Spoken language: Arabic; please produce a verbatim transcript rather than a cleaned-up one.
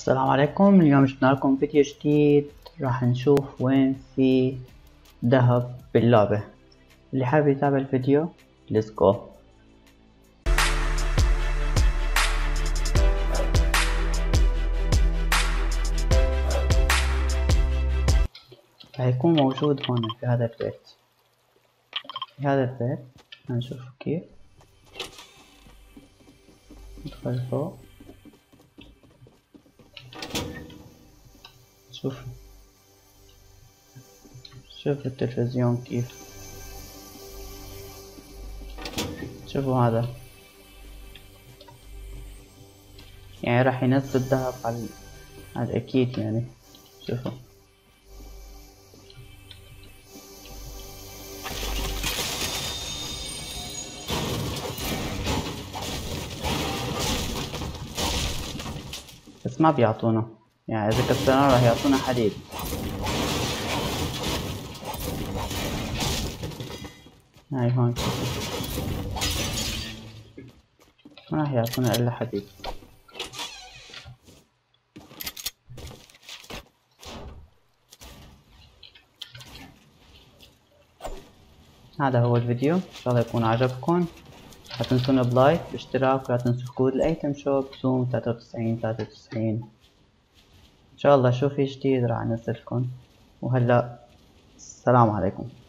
السلام عليكم. اليوم جبنا لكم فيديو جديد راح نشوف وين في ذهب باللعبة. اللي حابب يتابع الفيديو ليتس جو. هيكون موجود هون في هذا البيت. في هذا البيت هنشوف كيف ندخل فوق. شوف شوف التلفزيون كيف. شوفوا هذا يعني راح ينزل الذهب على هذا اكيد يعني. شوفوا بس ما بيعطونا، يعني اذا كسرنا راح يعطونا حديد. هاي هون ما راح يعطونا الا حديد. هذا هو الفيديو، ان شاء الله يكون عجبكم. لا تنسونا بلايك باشتراك، ولا تنسوا كود الايتم شوب زوم ثلاثة وتسعين ثلاثة وتسعين. ان شاء الله شو في جديد راح انزلكم. وهلا السلام عليكم.